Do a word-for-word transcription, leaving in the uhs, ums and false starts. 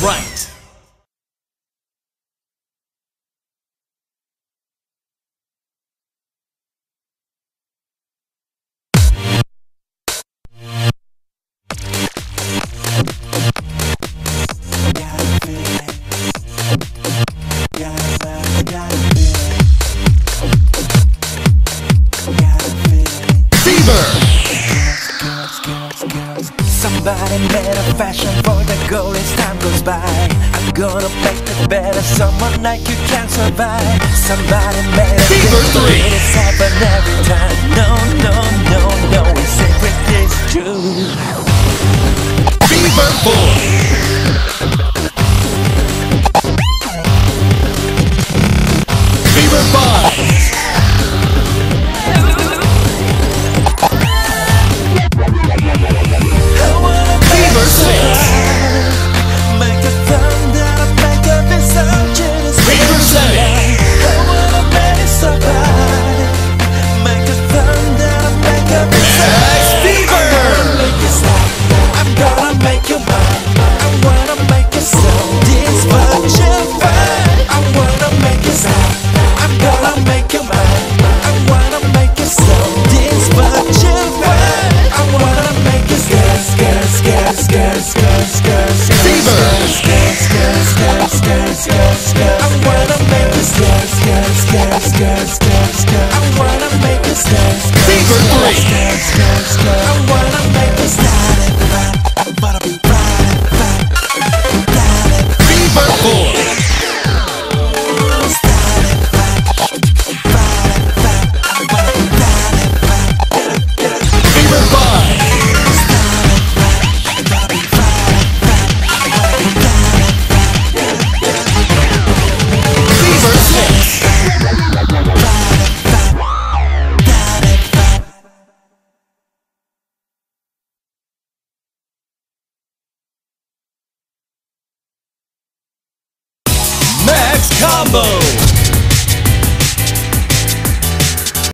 right. Somebody made a fashion for the goal as time goes by. I'm gonna make it better, someone like you can't survive. Somebody made a Fever three. It's happen every time. No, no, no, no, it's secret, it's true. Fever four. Fever five. Fever six. Make a thunder, make a misogynist. Fever seven. I wanna make it survive. Make a thunder, make a Next Fever. make it stop. I'm gonna make you mine. I wanna make it so dysfunctional. I wanna make it stop. I'm gonna make you mine. I wanna make it so dysfunctional. I wanna make it scared, scared, scared, scared, scared, scared, scared. Fever. Scared, scared, scared, scared, scared, scared. I wanna make it scared, scared, scared, scared, scared, scared. I wanna make it scared, scared, Fever three. scared, scared, scared. I wanna make it start it, right. I wanna be right, right, right. Fever four. Start it, right, right, right. I wanna be right, right. Get it, get it. Fever five. Start it, right. I wanna be right, right. I wanna be right, right. Get it, get it. Fever six. Max Combo.